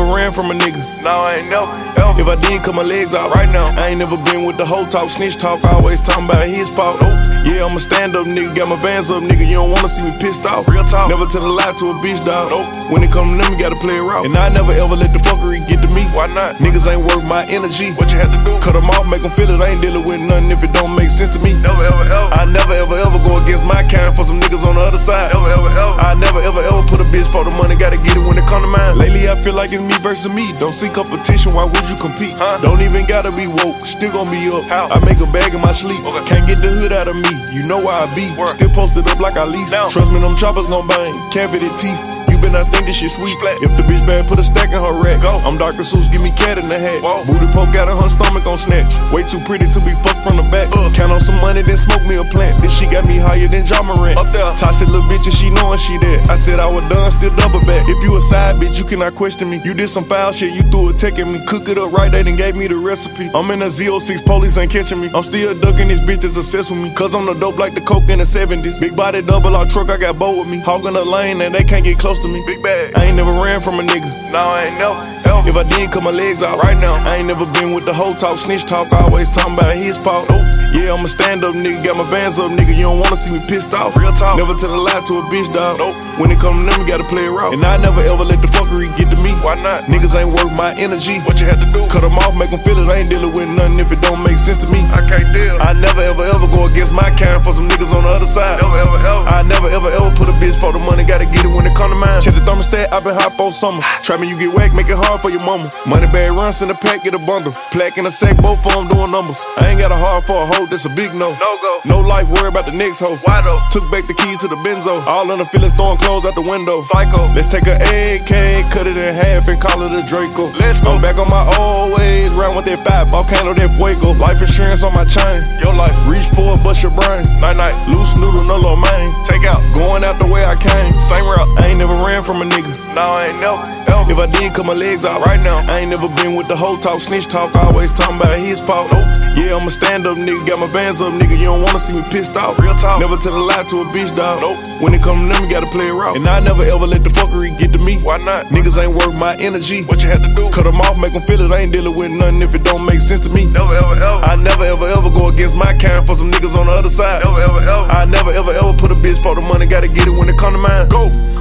ran from a nigga. No, I ain't never, ever. If I did, cut my legs out. Right now, I ain't never been with the whole talk, snitch talk, always talking about his fault. Nope. Yeah, I'm a stand-up nigga, got my bands up, nigga. You don't wanna see me pissed off. Real talk. Never tell a lie to a bitch, dog. Nope. When it come to them, you gotta play it raw. And I never ever let the fuckery get to me. Why not? Niggas ain't worth my energy. What you had to do? Cut them off, make them feel it. I ain't dealing with nothing if it don't make sense to me. Never, ever, ever. I never ever go against my kind for some niggas on the other side. Never, ever, ever. I never ever put a bitch for the money, gotta get it when it come to mine. Lately I feel like it's me versus me. Don't see competition, why would you compete? Huh? Don't even gotta be woke, still gon' be up. How? I make a bag in my sleep. Okay. Can't get the hood out of me, you know where I be. Word. Still posted up like I lease. Down. Trust me, them choppers gon' bang, cavity teeth. I think this shit sweet. Splat. If the bitch bad, put a stack in her rack. Go. I'm Dr. Seuss, give me cat in the hat. Whoa. Booty poke out of her stomach on snatch. Way too pretty to be fucked from the back. Count on some money, then smoke me a plant. This shit got me higher than John Morant. Up there. Toxic little bitch and she knowin' she that. I said I was done, still double back. If you a side bitch, you cannot question me. You did some foul shit, you threw a tech at me. Cook it up right, they done gave me the recipe. I'm in a Z06, police ain't catching me. I'm still ducking this bitch that's obsessed with me. Cause I'm the dope like the coke in the 70s. Big body double R truck, I got boat with me. Hogging the lane and they can't get close to me. Big bag. I ain't never ran from a nigga. No, I ain't never, ever. If I did, cut my legs out. Right now, I ain't never been with the whole talk, snitch talk, always talking about his fault. Nope. Yeah, I'm a stand-up nigga, got my bands up, nigga. You don't wanna see me pissed off. Real talk. Never tell a lie to a bitch, dog. Nope. When it come to them, you gotta play it raw. And I never ever let the fuckery get to me. Why not? Niggas ain't worth my energy. What you had to do? Cut them off, make them feel it. I ain't dealing with nothing if it don't make sense to me. I can't deal. I never ever go against my kind for some niggas on the other side. Never, ever, ever. I never ever put a bitch for the money, gotta get it when it come to mine. Check the thermostat, I been hot for summer. Trapping, you get whack, make it hard for your mama. Moneybagg runs in the pack, get a bundle. Plaque in a sack, both of them doing numbers. I ain't got a heart for a hoe, that's a big no. No go. No life, worry about the next hoe. Why though? Took back the keys to the benzo. All in the feelings, throwing clothes out the window. Psycho. Let's take a AK, cut it in half and call it a Draco. Let's go. I'm back on my old ways, round with that fat volcano, that fuego. Life insurance on my chain. Your life. Reach for it, bust your brain. Night night. Loose noodle, no low main. Take out. Going out the way I came. Same route. I ain't never ran from a nigga. No, I ain't never, ever. If I did, cut my legs out. Right now, I ain't never been with the whole talk, snitch talk, always talking about his fault. Nope. Yeah, I'm a stand-up nigga, got my bands up, nigga. You don't wanna see me pissed off. Real talk. Never tell a lie to a bitch, dog. Nope. When it come to them, you gotta play it raw. And I never ever let the fuckery get to me. Why not? Niggas ain't worth my energy. What you had to do? Cut them off, make them feel it. I ain't dealing with nothing if it don't make sense to me. Never, ever, ever. I never ever go against my kind for some niggas on the other side. Never, ever, ever. I never ever put a bitch for the money, gotta get it when it come to mine. Go.